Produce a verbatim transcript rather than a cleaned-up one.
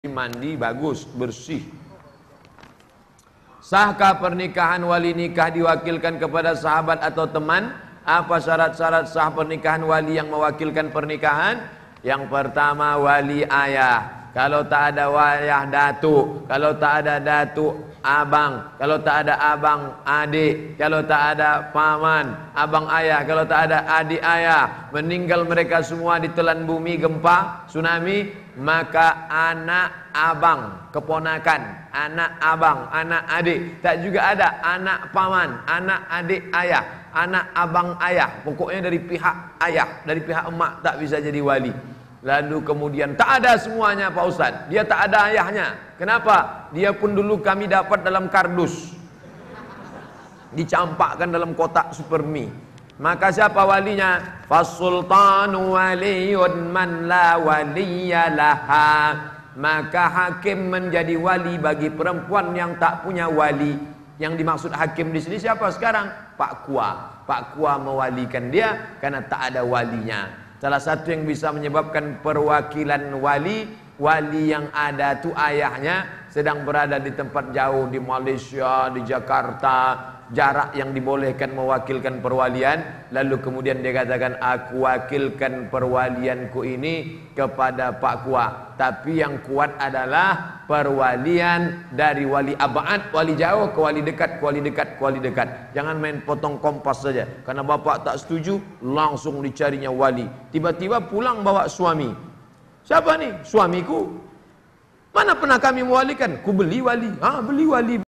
mandi bagus, bersih. Sahkah pernikahan wali nikah diwakilkan kepada sahabat atau teman? Apa syarat-syarat sah pernikahan wali yang mewakilkan pernikahan? Yang pertama, wali ayah. Kalau tak ada wayah, datuk. Kalau tak ada datuk, abang. Kalau tak ada abang, adik. Kalau tak ada paman, abang ayah. Kalau tak ada adik ayah, meninggal mereka semua ditelan bumi, gempa, tsunami, maka anak abang, keponakan, anak abang, anak adik. Tak juga ada anak paman, anak adik ayah, anak abang ayah. Pokoknya dari pihak ayah, dari pihak emak tak bisa jadi wali. Lalu kemudian tak ada semuanya Pak Ustaz. Dia tak ada ayahnya. Kenapa? Dia pun dulu kami dapat dalam kardus, dicampakkan dalam kotak supermi. Maka siapa walinya? Fasultanu waliyun man la waliyalaha. Maka hakim menjadi wali bagi perempuan yang tak punya wali. Yang dimaksud hakim di sini siapa sekarang? Pak Kua. Pak Kua mewalikan dia karena tak ada walinya. Salah satu yang bisa menyebabkan perwakilan wali, wali yang ada tu ayahnya sedang berada di tempat jauh, di Malaysia, di Jakarta, jarak yang dibolehkan mewakilkan perwalian. Lalu kemudian dia katakan, aku wakilkan perwalianku ini kepada Pak Kua. Tapi yang kuat adalah perwalian dari wali abad, wali jauh ke wali dekat, ke wali dekat, ke wali dekat. Jangan main potong kompas saja. Karena bapak tak setuju, langsung dicarinya wali. Tiba-tiba pulang bawa suami. Siapa nih? Suamiku. Mana pernah kami mewalikan? Ku beli wali. Ah, beli wali.